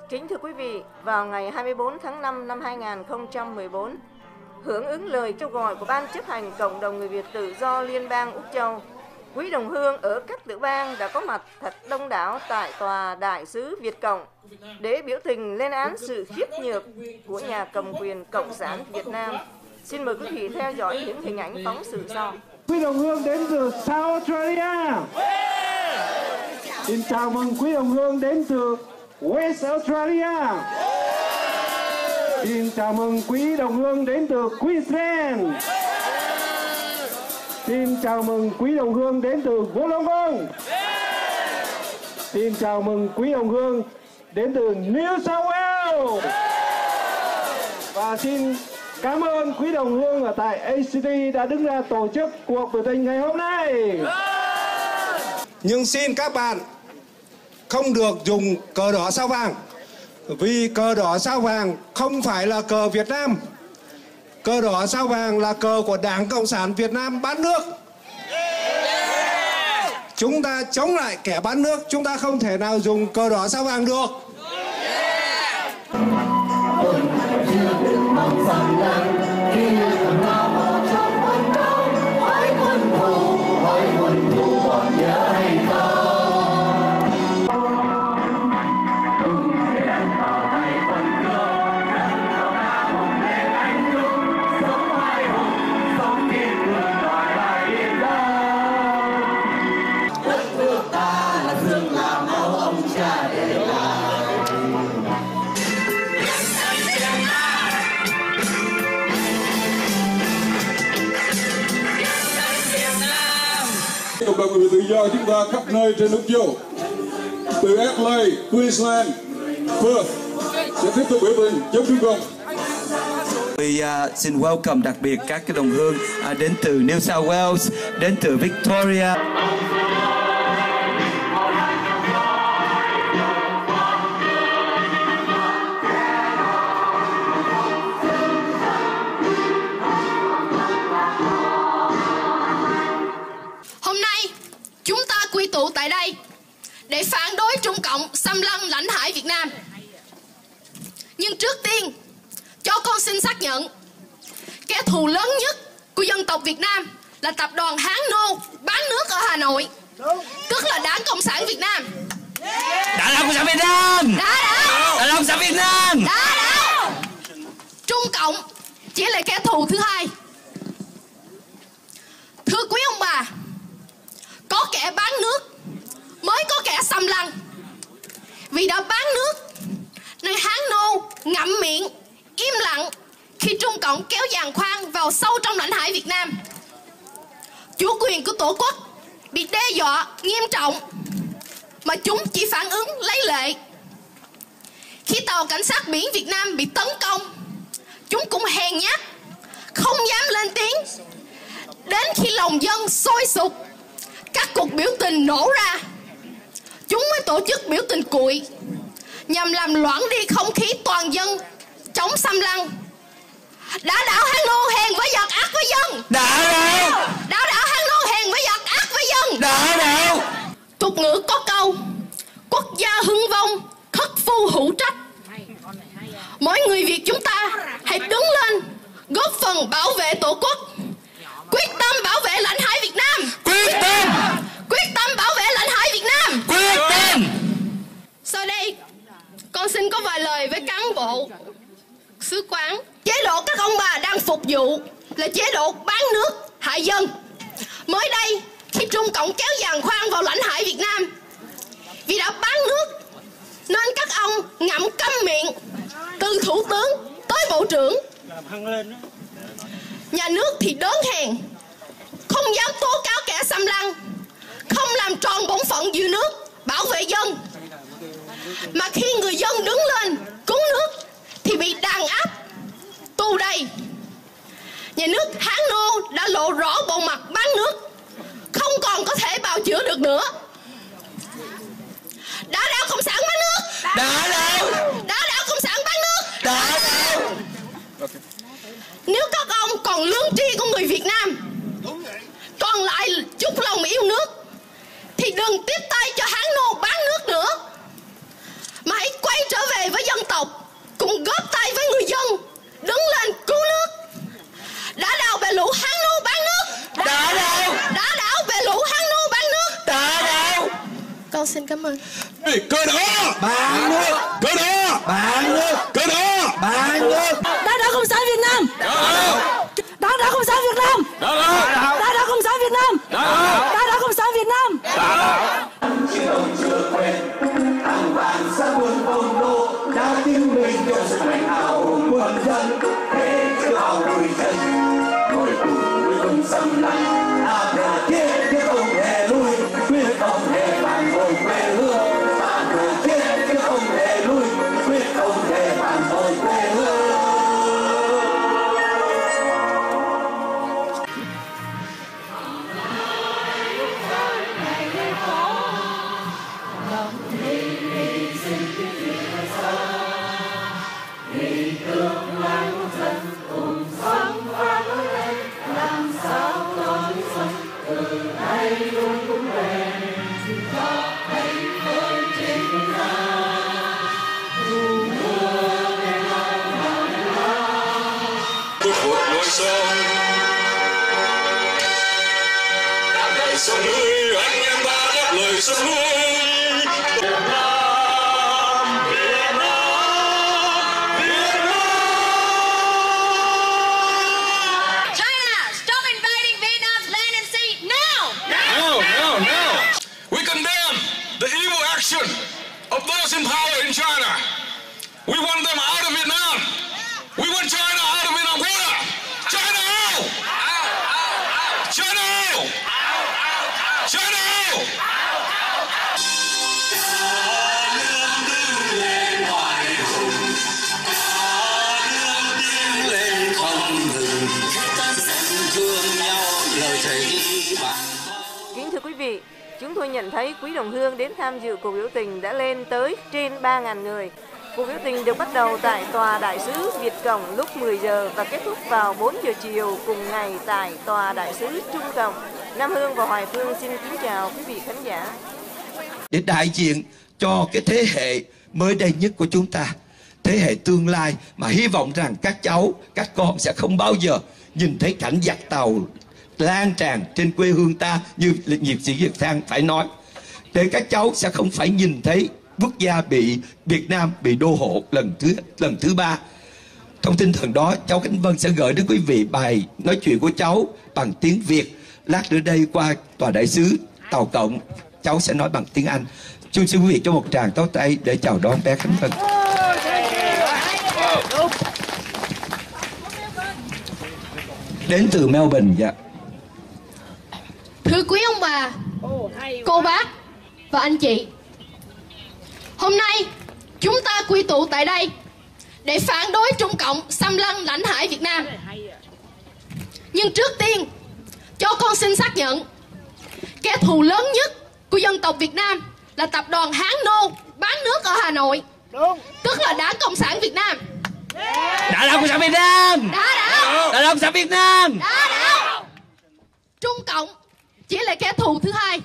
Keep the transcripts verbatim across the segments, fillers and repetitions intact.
Kính thưa quý vị, vào ngày hai mươi tư tháng năm năm hai nghìn không trăm mười bốn, hưởng ứng lời kêu gọi của Ban chấp hành Cộng đồng Người Việt Tự do Liên bang Úc Châu, quý đồng hương ở các tiểu bang đã có mặt thật đông đảo tại tòa Đại sứ Việt Cộng để biểu tình lên án sự khiếp nhược của nhà cầm quyền Cộng sản Việt Nam. Xin mời quý vị theo dõi những hình ảnh phóng sự sau. Quý đồng hương đến từ South Australia. Xin chào mừng quý đồng hương đến từ West Australia. Xin chào mừng quý đồng hương đến từ Queensland. Xin chào mừng quý đồng hương đến từ Wollongong. Xin chào mừng quý đồng hương đến từ New South Wales. Và xin cảm ơn quý đồng hương ở tại a xê tê đã đứng ra tổ chức cuộc biểu tình ngày hôm nay. Nhưng xin các bạn không được dùng cờ đỏ sao vàng, vì cờ đỏ sao vàng không phải là cờ Việt Nam. Cờ đỏ sao vàng là cờ của Đảng Cộng sản Việt Nam bán nước. Chúng ta chống lại kẻ bán nước, chúng ta không thể nào dùng cờ đỏ sao vàng được. Cộng đồng người tự do chúng ta khắp nơi trên Úc Châu, từ Adelaide, Queensland, Perth sẽ tiếp tục biểu tình chống Trung Cộng. Tôi uh, xin welcome đặc biệt các cái đồng hương uh, đến từ New South Wales, đến từ Victoria. Quy tụ tại đây để phản đối Trung Cộng xâm lăng lãnh hải Việt Nam. Nhưng trước tiên, cho con xin xác nhận, kẻ thù lớn nhất của dân tộc Việt Nam là tập đoàn Hán Nô bán nước ở Hà Nội, tức là Đảng Cộng sản Việt Nam. Đảng Cộng sản Việt Nam. Đã đâu? Đảng Cộng sản Việt Nam. Đã đâu? Trung Cộng chỉ là kẻ thù thứ hai. Thưa quý ông bà, có kẻ bán nước mới có kẻ xâm lăng. Vì đã bán nước nên Hán Nô ngậm miệng im lặng khi Trung Cộng kéo giàn khoan vào sâu trong lãnh hải Việt Nam. Chủ quyền của Tổ quốc bị đe dọa nghiêm trọng mà chúng chỉ phản ứng lấy lệ. Khi tàu cảnh sát biển Việt Nam bị tấn công, chúng cũng hèn nhát, không dám lên tiếng. Đến khi lòng dân sôi sục, các cuộc biểu tình nổ ra, chúng mới tổ chức biểu tình cuội nhằm làm loãng đi không khí toàn dân chống xâm lăng. Đã đảo Hán Nô hèn với giặc ác với dân. Đã đâu? Đã đảo Hán Nô hèn với giặc ác với dân. Đã đâu? Tục ngữ có câu quốc gia hưng vong, khất phu hữu trách. Mỗi người Việt chúng ta hãy đứng lên góp phần bảo vệ Tổ quốc, quyết tâm bảo vệ lãnh hải Việt Nam. Quyết tâm. Quyết tâm bảo vệ lãnh hải Việt Nam. Quyết tâm. Sau đây, con xin có vài lời với cán bộ sứ quán. Chế độ các ông bà đang phục vụ là chế độ bán nước hại dân. Mới đây, khi Trung Cộng kéo giàn khoan vào lãnh hải Việt Nam, vì đã bán nước nên các ông ngậm câm miệng, từ thủ tướng tới bộ trưởng. Nhà nước thì đớn hèn, không dám tố cáo kẻ xâm lăng, không làm tròn bổn phận giữ nước, bảo vệ dân. Mà khi người dân đứng lên cứu nước thì bị đàn áp, tù đầy. Nhà nước Hán Nô đã lộ rõ bộ mặt bán nước, không còn có thể bào chữa được nữa. Đã đảo Cộng sản bán nước. Đã đâu? Đã đảo Cộng sản bán nước. Đã đâu? Nếu các ông còn lương tri của người Việt Nam, còn lại chút lòng yêu nước, thì đừng tiếp tay cho Hán Nô bán nước nữa, mà hãy quay trở về với tộc cùng góp tay với người dân đứng lên cứu nước. Đã đào bè lũ Hán Nô bán nước. Đã đào. Đã đảo bè lũ Hán Nô bán nước. Đã đào. Con xin cảm ơn. Cờ đỏ Bán nước. cờ đỏ Bán nước. cờ đỏ Bán nước. Đảng Cộng sản Việt Nam. Đảng Đảng Cộng sản Việt Nam. Đảng Đảng Cộng sản Việt Nam. Đảng Đảng Cộng sản Việt Nam. Chiến đồng chưa quên hàng vạn xã quân công nô đã tin mình cho sức mạnh hào hùng quân dân. Thế chưa hào người dân ngồi cùng với quân xâm lăng áp đè chết chứ không hề lui, quyết không hề phản bội quê hương. Phản bội chết chứ không hề lui, quyết không hề phản bội quê hương. Sông ơi, anh em ta đáp lời sông ơi. Việt Nam, Việt Nam, Việt Nam. China, stop invading Vietnam's land and sea now. No, no, no. We condemn the evil action of those in power in China. We want them out of Vietnam. We want China out of Vietnam. Water. China out. China out. China out. Kính thưa quý vị, chúng tôi nhận thấy quý đồng hương đến tham dự cuộc biểu tình đã lên tới trên ba nghìn người. Cuộc biểu tình được bắt đầu tại Tòa Đại sứ Việt Cộng lúc mười giờ và kết thúc vào bốn giờ chiều cùng ngày tại Tòa Đại sứ Trung Cộng. Nam Hương và Hoài Phương xin kính chào quý vị khán giả. Để đại diện cho cái thế hệ mới đây nhất của chúng ta, thế hệ tương lai mà hy vọng rằng các cháu, các con sẽ không bao giờ nhìn thấy cảnh giặc tàu lan tràn trên quê hương ta như nhạc sĩ Việt Thang phải nói. Để các cháu sẽ không phải nhìn thấy quốc gia bị Việt Nam bị đô hộ lần thứ lần thứ ba. Trong tinh thần đó, cháu Khánh Vân sẽ gửi đến quý vị bài nói chuyện của cháu bằng tiếng Việt. Lát nữa đây qua Tòa Đại sứ Tàu Cộng, cháu sẽ nói bằng tiếng Anh. Chúng xin quý vị cho một tràng tấu tay để chào đón bé Khánh Vân. Đến từ Melbourne, dạ. Thưa quý ông bà, cô bác và anh chị, hôm nay chúng ta quy tụ tại đây để phản đối Trung Cộng xâm lăng lãnh hải Việt Nam. Nhưng trước tiên, cho con xin xác nhận, kẻ thù lớn nhất của dân tộc Việt Nam là tập đoàn Hán Nô bán nước ở Hà Nội. Đúng. Tức là Đảng Cộng sản Việt Nam. Đảng Cộng sản Việt Nam. Đã đảo. Đảng Cộng sản Việt Nam. Đã đảo. Trung Cộng chỉ là kẻ thù thứ hai.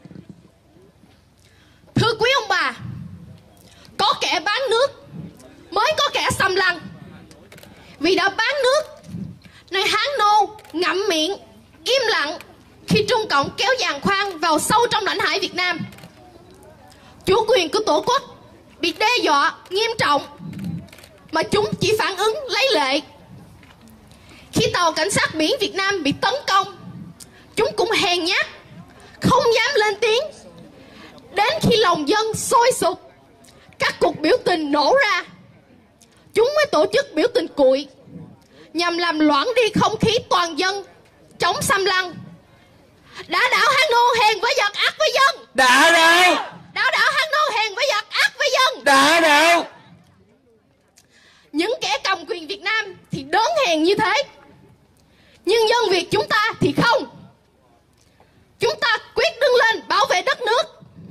Thưa quý ông bà, có kẻ bán nước mới có kẻ xâm lăng. Vì đã bán nước nên Hán Nô ngậm miệng im lặng khi Trung Cộng kéo giàn khoan vào sâu trong lãnh hải Việt Nam. Chủ quyền của Tổ quốc bị đe dọa nghiêm trọng mà chúng chỉ phản ứng lấy lệ. Khi tàu cảnh sát biển Việt Nam bị tấn công, chúng cũng hèn nhát, không dám lên tiếng. Đến khi lòng dân sôi sục, các cuộc biểu tình nổ ra, chúng mới tổ chức biểu tình cuội nhằm làm loãng đi không khí toàn dân chống xâm lăng. Đã đảo Hán Nô hèn với giặc ác với dân. Đã đảo. Đã đảo Hán Nô hèn với giặc ác với dân. Đã đảo. Những kẻ cầm quyền Việt Nam thì đớn hèn như thế, nhưng dân Việt chúng ta thì không. Chúng ta quyết đứng lên bảo vệ đất nước.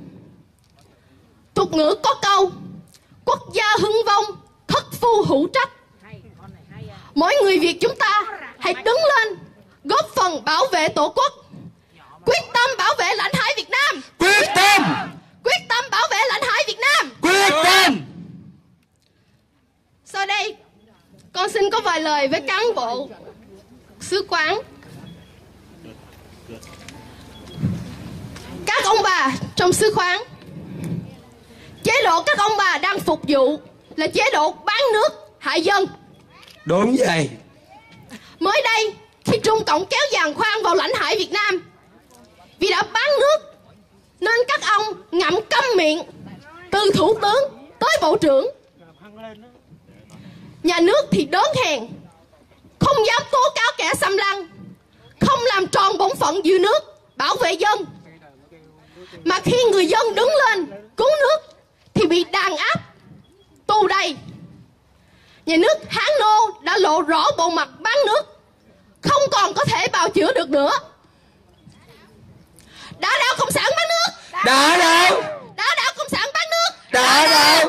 Tục ngữ có câu quốc gia hưng vong, thất phu hữu trách. Mỗi người Việt chúng ta hãy đứng lên góp phần bảo vệ Tổ quốc, quyết tâm bảo vệ lãnh hải Việt Nam. Quyết tâm. Quyết tâm bảo vệ lãnh hải Việt Nam. Quyết tâm. Sau đây, con xin có vài lời với cán bộ sứ quán. Các ông bà trong sứ quán, chế độ các ông bà đang phục vụ là chế độ bán nước hại dân. Đúng vậy. Mới đây, khi Trung Cộng kéo giàn khoan vào lãnh hải Việt Nam, vì đã bán nước nên các ông ngậm câm miệng, từ thủ tướng tới bộ trưởng. Nhà nước thì đớn hèn, không dám tố cáo kẻ xâm lăng, không làm tròn bổn phận giữ nước, bảo vệ dân. Mà khi người dân đứng lên cứu nước thì bị đàn áp, tù đầy. Nhà nước Hán Nô đã lộ rõ bộ mặt bán nước, không còn có thể bào chữa được nữa. Đã đạo Cộng sản bán nước. Đã đạo. Đã đạo Cộng sản bán nước. Đã đạo.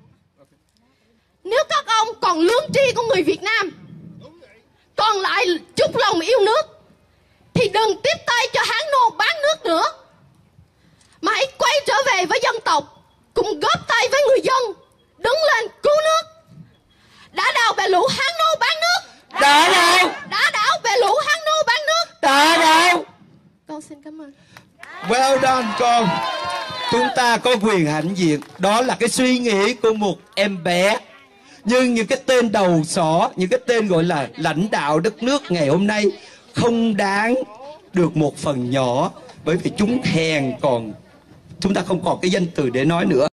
Nếu các ông còn lương tri của người Việt Nam, còn lại chút lòng yêu nước, thì đừng tiếp tay cho Hán Nô bán nước nữa, mà hãy quay trở về với dân tộc, cùng góp tay với người dân, đứng lên cứu nước. Đã đào bè lũ Hán Nô bán nước. Đã đạo. Đã đảo bè lũ Hán Nô bán nước. Đã đạo. Con xin cảm ơn. Well done con. Chúng ta có quyền hãnh diện. Đó là cái suy nghĩ của một em bé. Nhưng những cái tên đầu sỏ, những cái tên gọi là lãnh đạo đất nước ngày hôm nay không đáng được một phần nhỏ, bởi vì chúng hèn còn, chúng ta không còn cái danh từ để nói nữa.